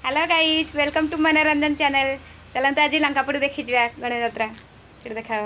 Hello guys, welcome to Manoranjan channel. चलते आज लंकापुर देखी जा गणेश यात्रा फिर देखा।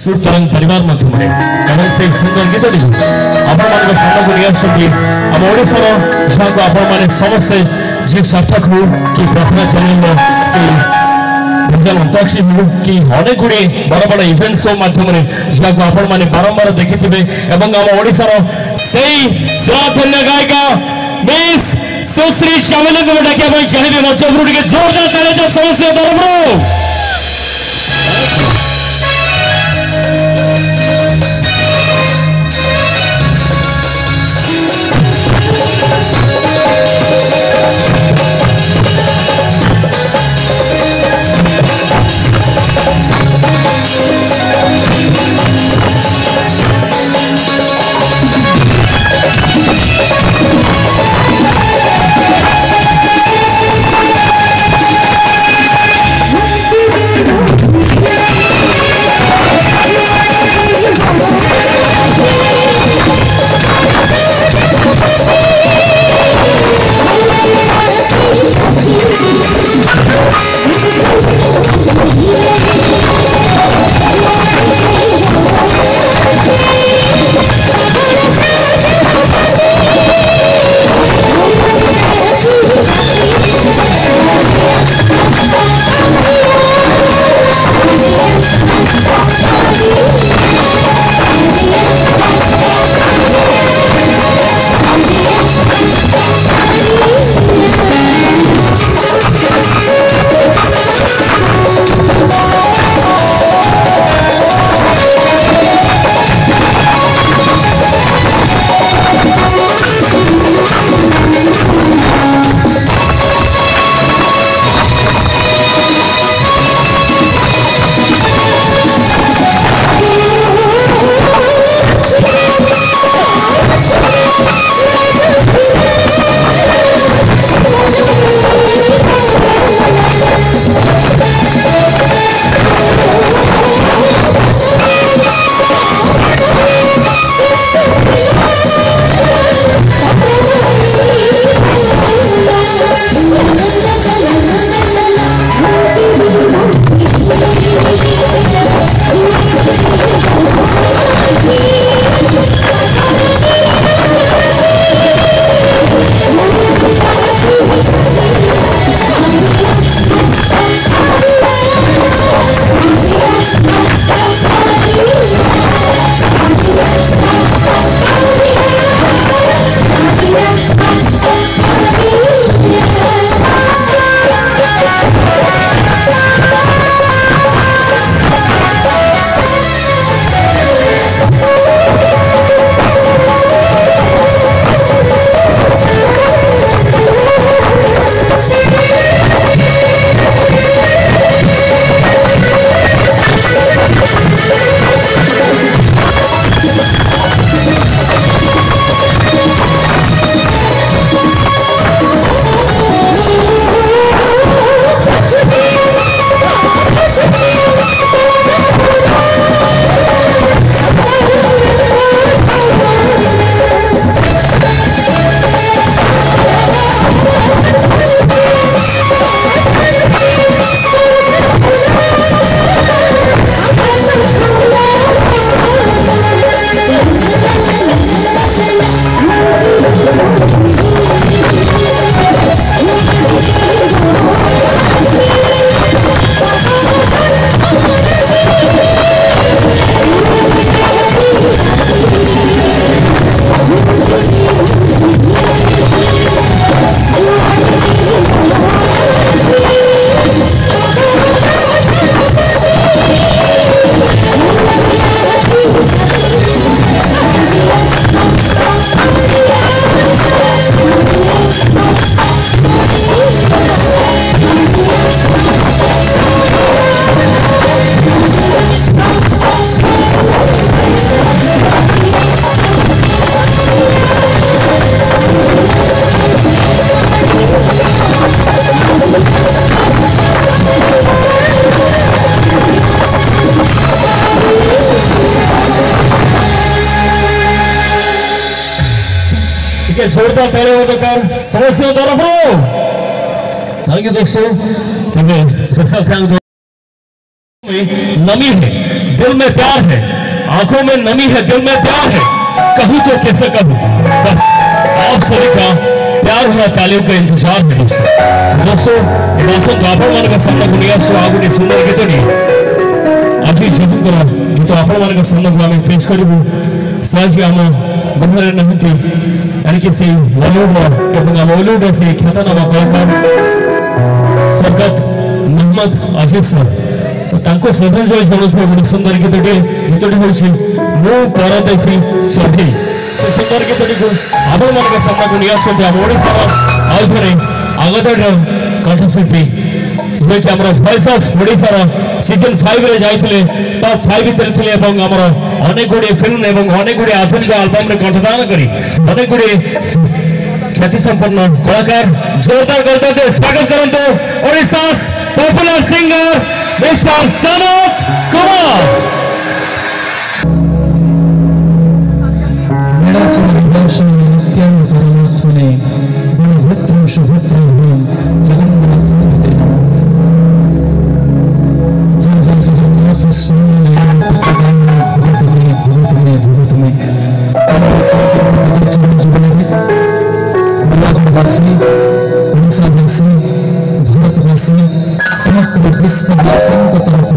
सुर तरंग परिवार माध्यम से सुंदर गीत आपण सामना आम ओडार जहाँ को आपण समस्ते जी सार्थक हो कि प्रार्थना चैनल से अंताक्षरी हो कि अनेक गुड़ी बड़ बड़ इवेंट शो माध्यम जहाँ को आपण मैंने बारंबार देखिथे आम ओडार से सुराधन्य गायिका मिस सुश्री चावला को डाकिया चाहिए मंच उपरू जोरदार ताली समस्त तरफ के जोरदार ताली बजाकर समस्त तरफ थैंक यू दोस्तों। स्पेशल थैंक नमी है, दिल में प्यार है, आंखों में नमी है, दिल में प्यार है, कहूं तो कैसे कहूं, बस आप सभी का प्यार और तालियों का इंतजार है दोस्तों आपण मान सामना को नहीं आसो आ गोटे सुंदर गीतटी आज जदुकर गीत आपण मान सामना को आम पेश करूँ साजी आम गृह नहती यानी से बॉलीवुड एवं बॉलीवुड से ख्यातनामा कलाकार स्वर्गत मोहम्मद अजीज सर तो श्रद्धांजलि जनाऊँ गोटे सुंदर गीतटी हूँ मु परदेशी सधी सुंदर गीतटी को आपण मान सामना को नहीं आसते आम ओडार आउ थे आगतर कंठशिल्पी जो कि वॉइस ऑफ ओडार सीजन 5 रे जाइए टॉप 5 भीतर थे अनेक गुड़े फिल्म एवं अनेक गुड़े आधुनिक आल्बम कंठदान करी अनेक गुड़े ख्याति संपन्न कलाकार जोरदार करते स्वागत करते Odisha popular singer mister Sanat Kumar समग्र विश्ववासी को तरफ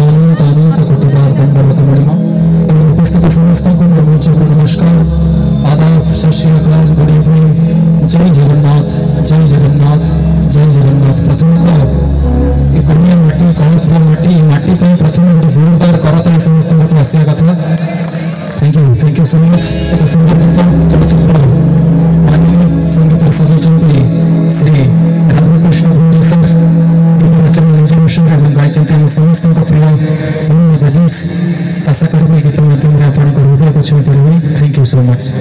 उपस्थित समस्त नमस्कार आदाब सत श्री अकाल गुड इवनिंग जय जगन्नाथ जय जगन्नाथ जय जगन्नाथ प्रथम तो गुड़िया माटी कलपुर माटी माटी प्रथम गोटे जोरदार करताली समस्त आसा कथा थैंक यू सो मच एक सुंदर गीत चलचित्र संगीत सजाई श्री राधाकृष्ण सर गायचंते समस्त प्रिय मोहम्मद अजीज आशा करी गीत माध्यम आपण हृदय को छुई पारे थैंक यू सो मच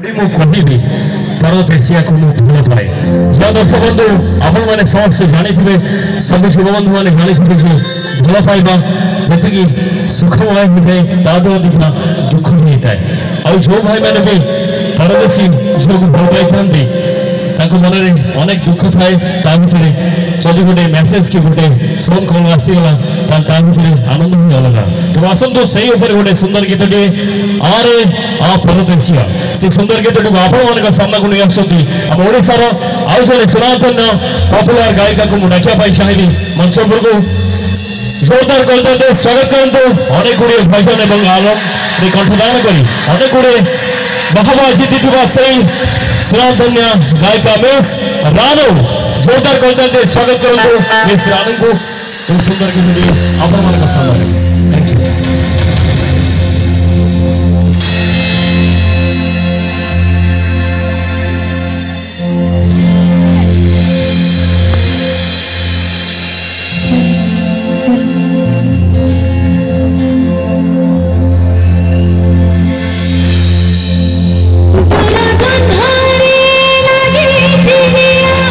ମୁଁ କହିବି परदेशिया को भल पाए जो दर्शक बंधु आपण मैंने समस्त जानी सब शुभ बंधु मैंने जानी भल पाइबा जी सुखमय होता है ताद अधिका दुख भी होता है और जो भाई मैंने भी परदेशी झील को भल पाई मन में अनेक दुख थाए भर जदि गोटे मेसेज कि गोटे फोन कॉल आसीगला आनंद ही अलग तो आसतु से गोटे सुंदर गीतटे आरे आ परदेशिया से सुंदर गीतटी को आपण सामना को नहीं आम ओडार आउ जड़े सनातन पपुलर गायिका को मुझे डाकिया चाहिए मंच को जोरदार करते स्वागत करते अनेक गुड़े भजन और आलम कंठदान कर अनेक गुड़े बहवा जीति से सनातन गायिका मिस रानू जोरदार करते स्वागत करते मिस रानू को सुंदर गीत आपण थैंक यू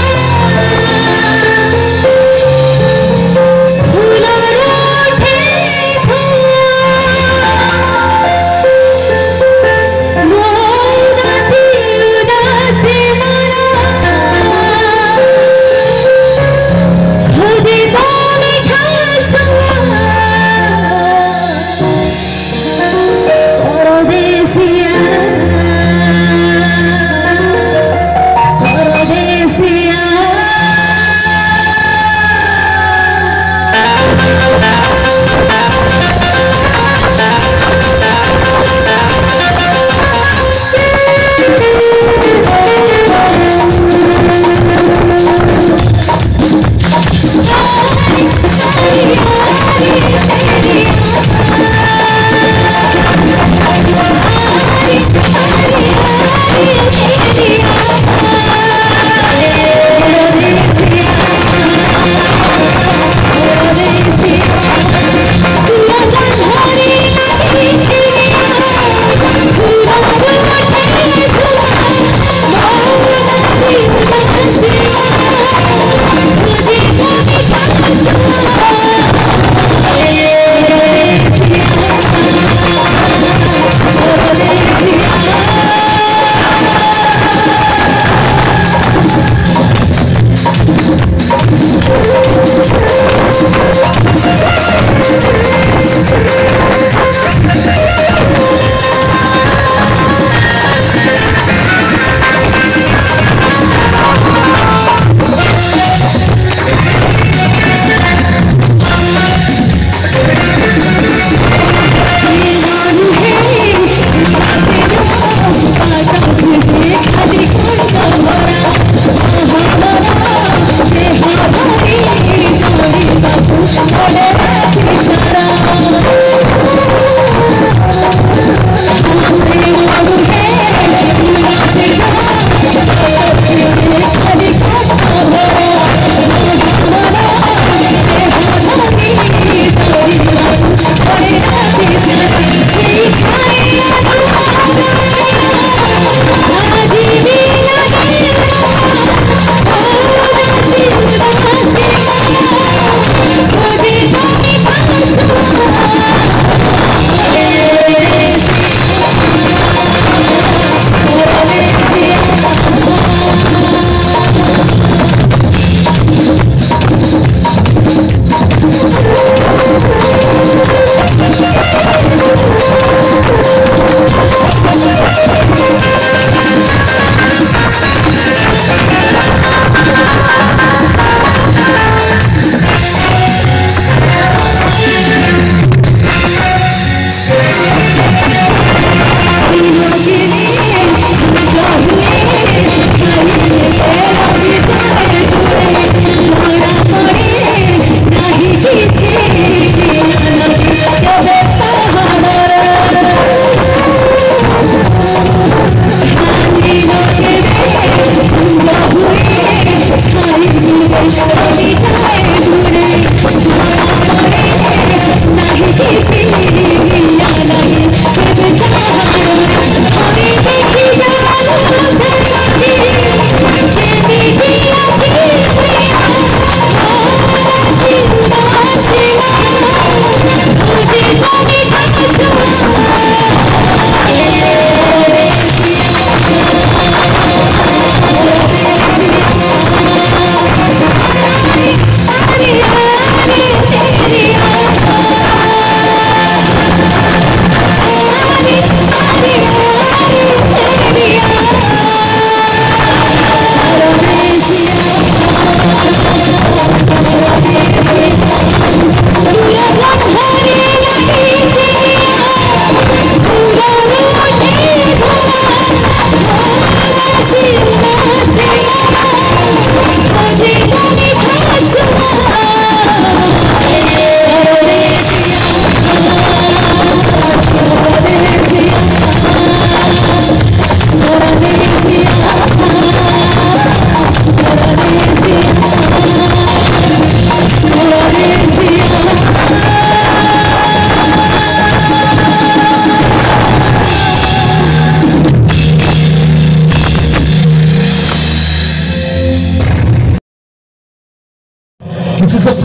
फूलों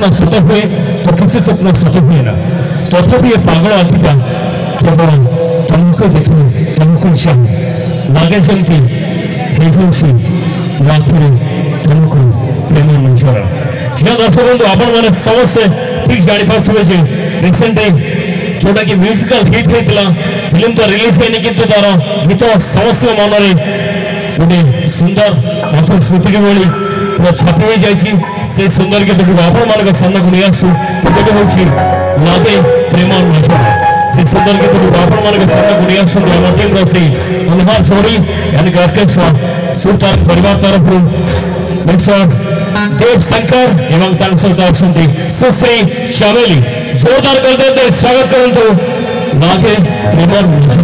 स्वप्न सत हुए तो किसी स्वप्न सत हुए ना तथापि ये पागल आखिटा केवल तुमको देखने तुमको चाहे लगे जमती हेजोसी रात्रि तुमको प्रेम नजर या दर्शक बंधु आपण माने समस्ते ठीक जानी पार्थुवे जे रिसेंटली जोटा कि म्यूजिकल हिट होता फिल्म तो रिलीज है किंतु तार गीत समस्त मन में गोटे सुंदर मधुर स्मृति भली पूरा छापी हो जाए से सुंदर गीत आपण मान सामना को नहीं आसू गीतटी हूँ लागे प्रेम नजर से सुंदर गीत आपण मान सामना को नहीं आसू आम टीम से मनोहर जोड़ी यानी ऑर्केस्ट्रा सुल्तान परिवार तरफ मिस्टर देव शंकर एवं सुश्री चमेली जोरदार करते स्वागत करूँ नागे प्रेम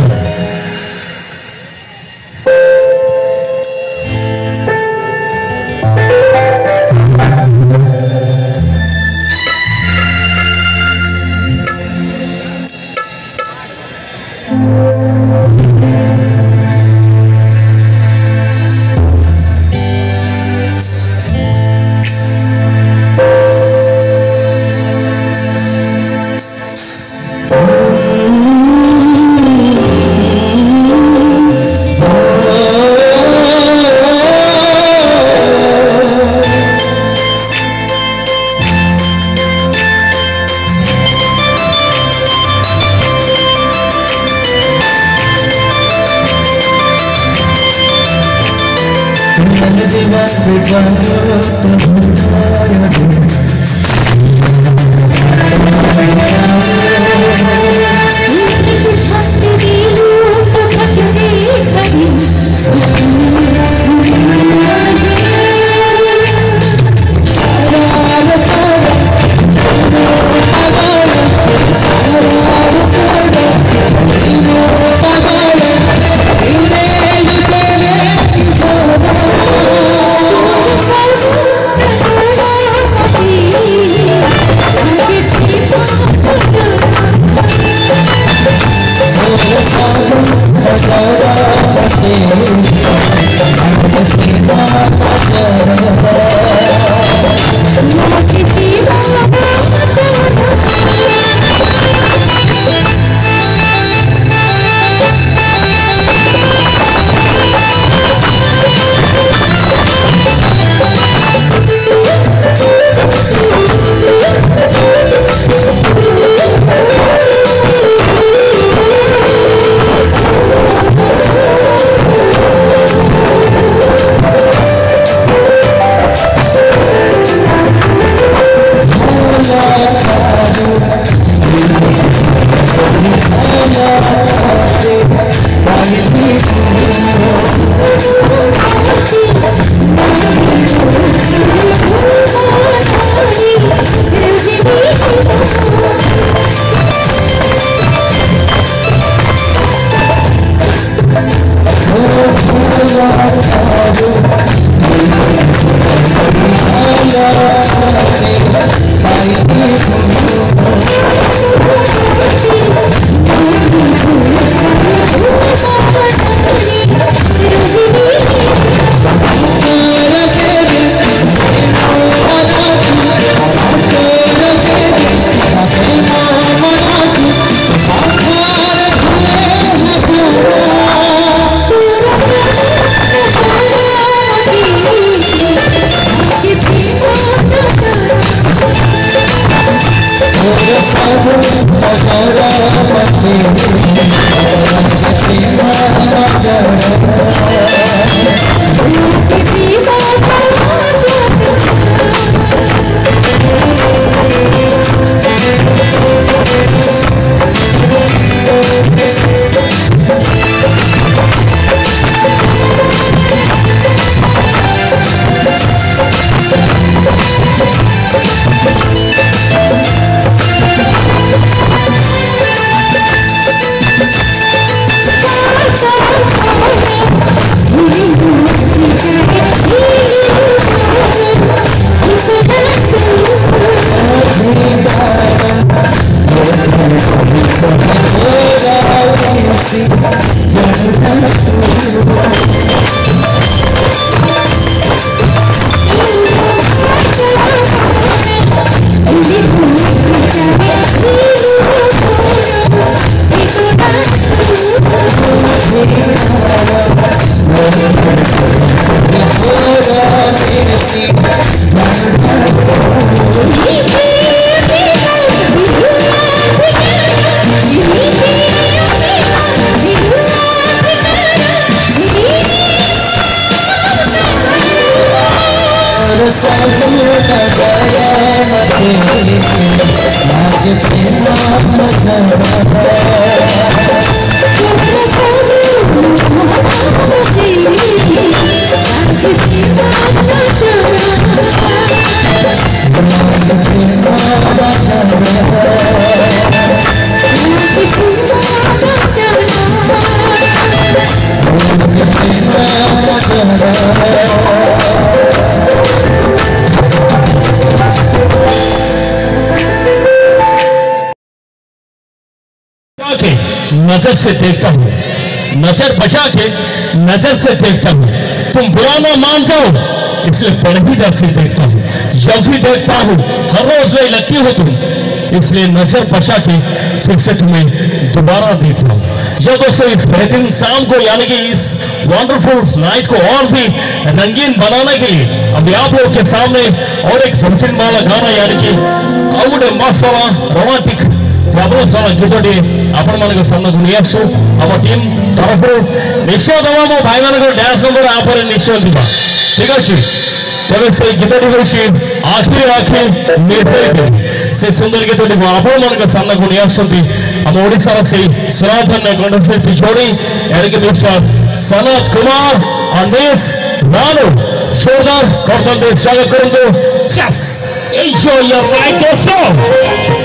नजर से देखता हूँ, नजर बचा के नजर से देखता हूँ। तुम बुरा ना मान जाओ इसलिए बड़े ही डर से देखता हूँ। जब भी देखता हूँ हर रोज नहीं लगती हो तुम, इसलिए नजर बचा के फिर से तुम्हें दोबारा देखता हूँ। जो दोस्तों इस बेहतरीन शाम को यानी कि इस वंडरफुल नाइट को और भी रंगीन बनाने के लिए अभी आप लोग के सामने और एक बेहतरीन वाला गाना यानी कि आउट मस्त रोमांटिक फ्लाबरस वाला गीतटी आपण मानक सामना को नहीं आसो आम टीम तरफ निश्चय दबा मो भाई मानक डांस नंबर आप निश्चय दिबा ठीक अच्छे तेरे से गीतटी हूँ आखिरी मिर्फे से सुंदर गीतटी आपण मानक सामना को नहीं आसती आम ओडिशार से सुराधन कंठशिल्पी जोड़ी यानी कि मिस्टर सनत कुमार अनिस नानु जोरदार करते स्वागत करूँ। Enjoy your night doस्तों।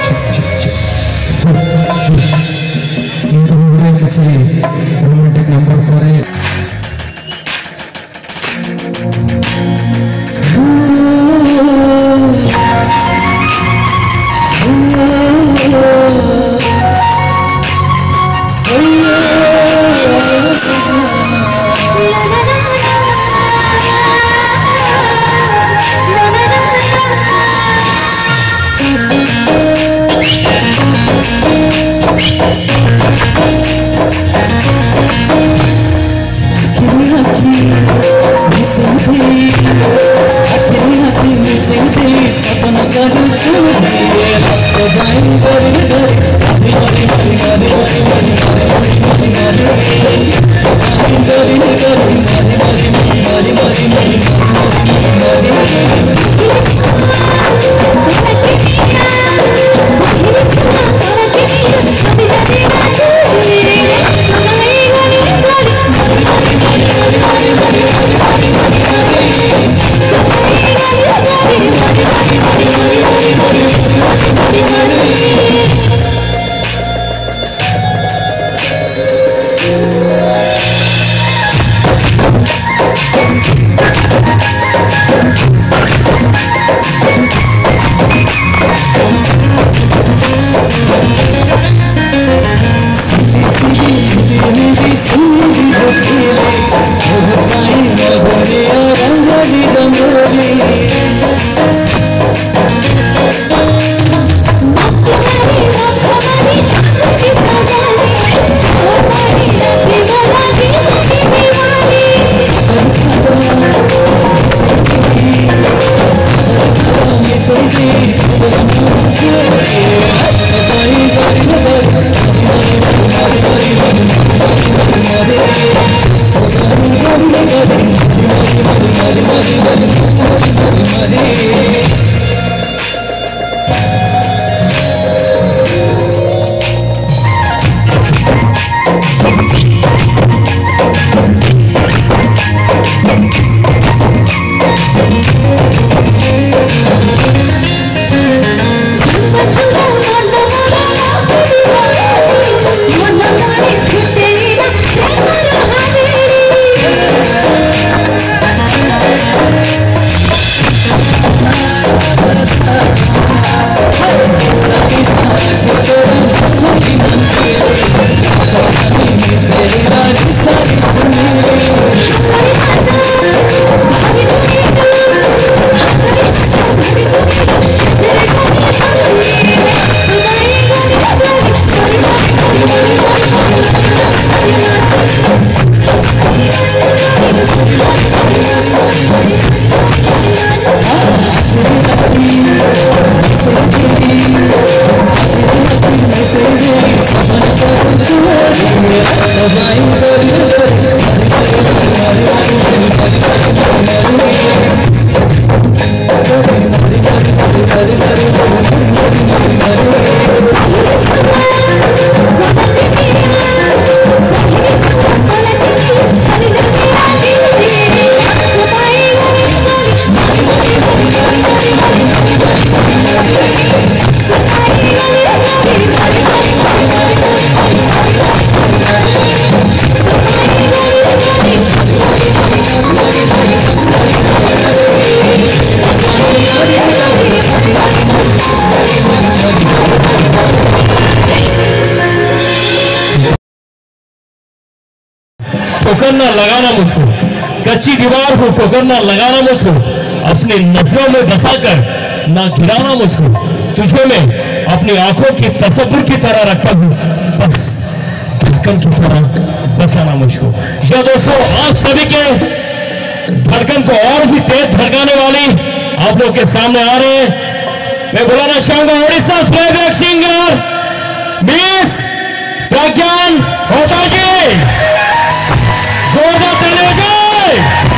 रोमांटिक नंबर फॉर ए ठोकर ना लगाना मुझको, कच्ची दीवार को ठोकर ना लगाना मुझको, अपनी नजरों में बसाकर ना गिराना मुझको, तुझे मैं अपनी आंखों की तस्वीर की तरह रखता हूँ, बस धड़कन की तरह बसाना मुझको। या दोस्तों, आप सभी के धड़कन को और भी तेज धड़काने वाली आप लोग के सामने आ रहे हैं। मैं बुलाना चाहूंगा Orissa playback singer miss Pragyan Hota ji, जोरदार तालियों से।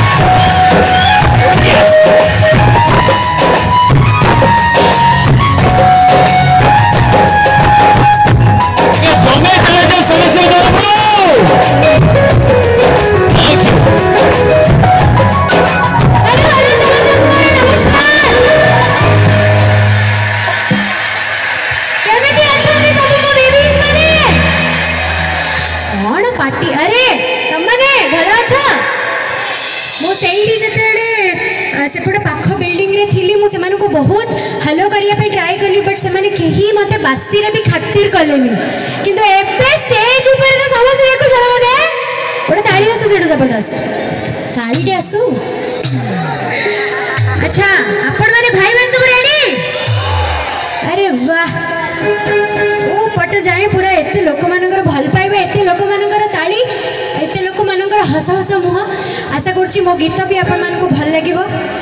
सेपटे पाख बिल्डिंग रे थिली मु से मानको बहुत हेलो करिया पे ट्राई करली, बट से माने केही मते बास्ती रे भी खातिर करलेनी, किंतु एपे स्टेज ऊपर तो समझ देखो चलो मते ओटा ताली आसु सेडो जबरदस्त ताली दे आसु। अच्छा आपण माने भाई मान सब रेडी? अरे वाह, ओ पट जाए पूरा एते लोक मानकर भल पाइबे, एते लोक मानकर ताली, एते लोक मानकर हस हस मुह। आशा करछि मो गीत भी आपण मानको भल लागिबो।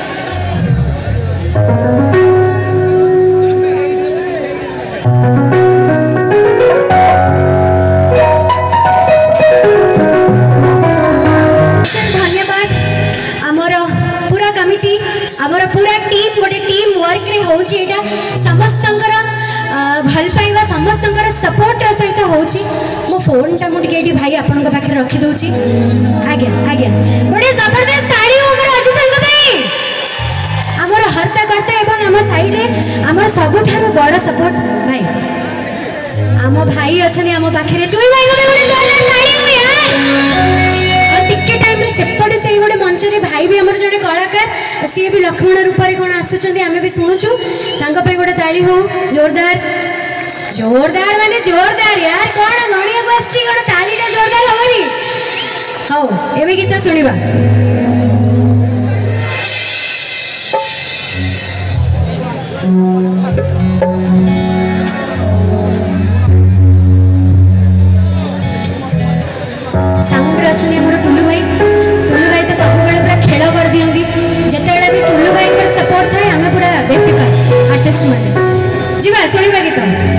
धन्यवाद आमर पूरा कमिटी, आमर पूरा टीम, गोटे टीम वर्क रे होछि एटा समस्तंकर भल पाइबा, समस्तंकर सपोर्ट सहित होछि। मो फोन टा मुटिके एडी भाई आपन पाखे रखी दउछि। आगे आगे गोटे जबरदस्त ताली हमर आज संग भाई, हमर हरता करता एवं हम साइड रे हमर सबठारु बड़ सपोर्ट भाई हम भाई अछनी, हम पाखे रे चुई भाई गोटे जोरदार ताली हो यार। और टिके टाइम रे सेपटे से गोटे मंच रे भाई भी हमर जोटे कलाकार, सी भी लक्ष्मण रूप रे कोन आसुचंदी, हमें भी सुनुछु, तांको पे गोटे ताली हो जोरदार। जोरदार माने जोरदार यार, कोन गणिया को आछि कोन ताली रे जोरदार होबनी। हो एबे गीत सुनिबा। सांगरे अछनी हमर टुल्लू भाई, टुल्लू भाई तो सब बेले पूरा खेल कर दियंती, जेतेबेला भी टुल्लू भाई कर सपोर्ट थाए हमें पूरा बेफिकर आर्टिस्ट माने जीवा सुनिबा गीत।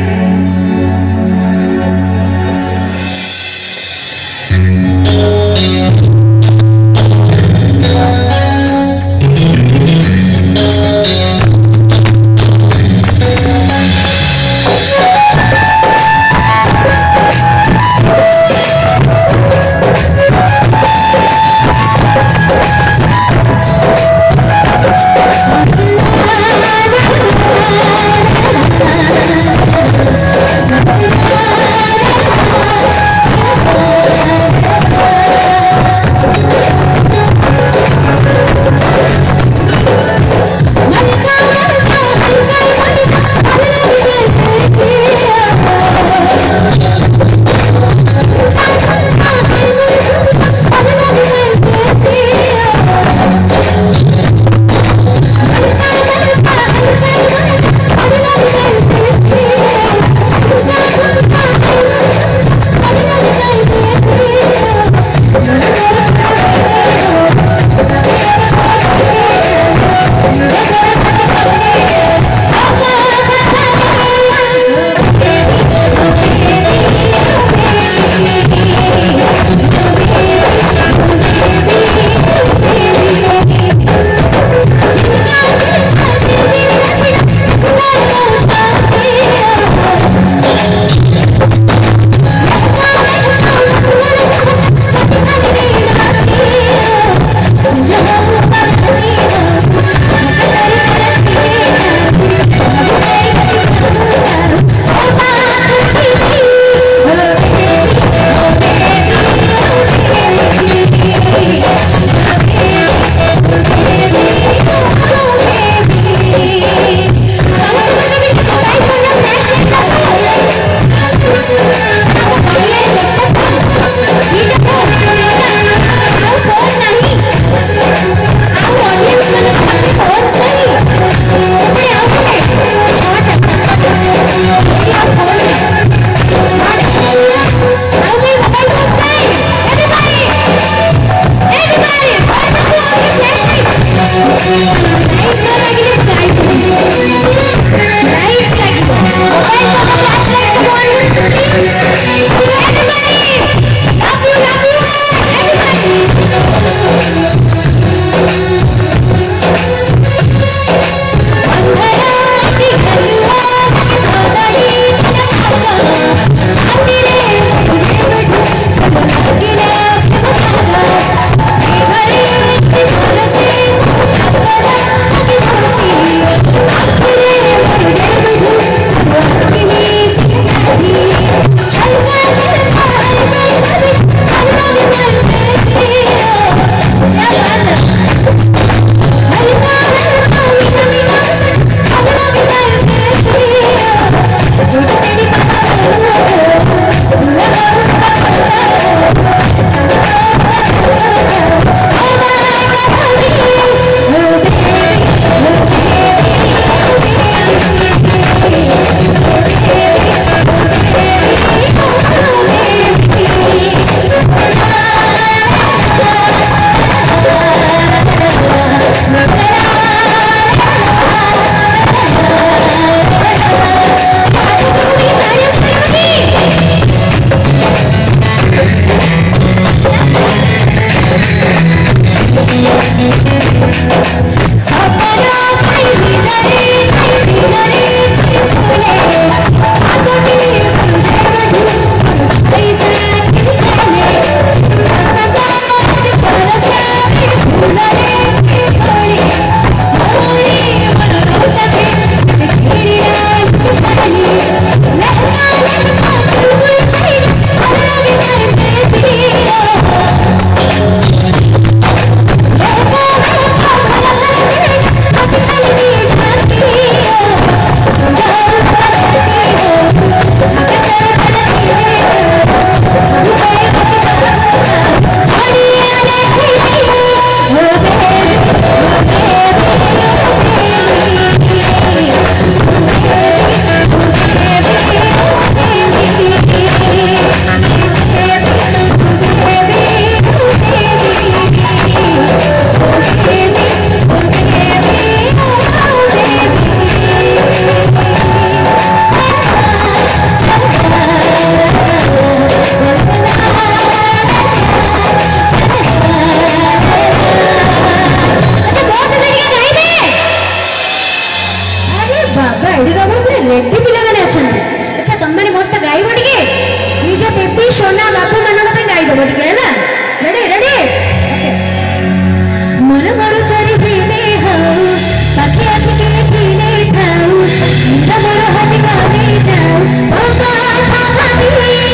दुई सोना बापू मानक पे गाई दबो ठीक है ना रेडी रेडी ओके मन मोर चोरी हेने हो पाखे आखि के थीने थाऊ निदा मोर हजी गाने जाऊ ओ भाभी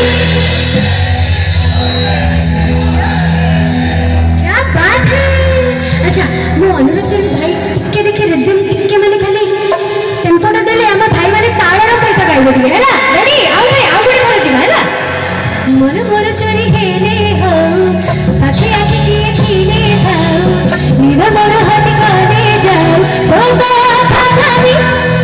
क्या बात है अच्छा मो अनुरोध करी भाई टिके देखे रिदम टिके माने खाली टेम्पोटा देले हम भाई माने ताळर सहित गाइबो ठीक है ना रेडी आउ बड़ी कर जी है ना मन मोर चोरी हेने हो आखे आखे किए थीने थाऊ निदा मोर हजी गाने जाऊ ओ भाभी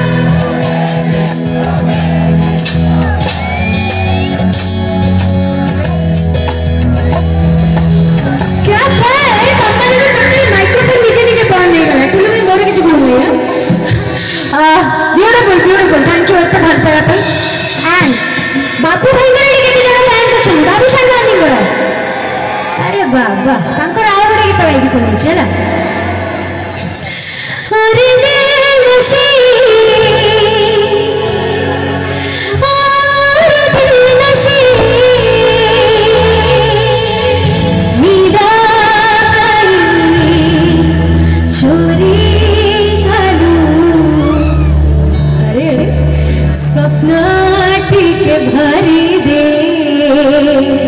क्या है पापा ने चक्कर माइक्रोफोन नीचे बंद नहीं गला तुम भी मोर के बोल रही है ब्यूटीफुल थैंक यू एत भल पाया पे एंड बापू भाई करे केते जण फैंस अछन बाबू शानवानी कर अरे बाबा तांकर आउ गोटे गीत गाइकी सुनै छै ना अरे नशी स्वप्न ठीक भरी दे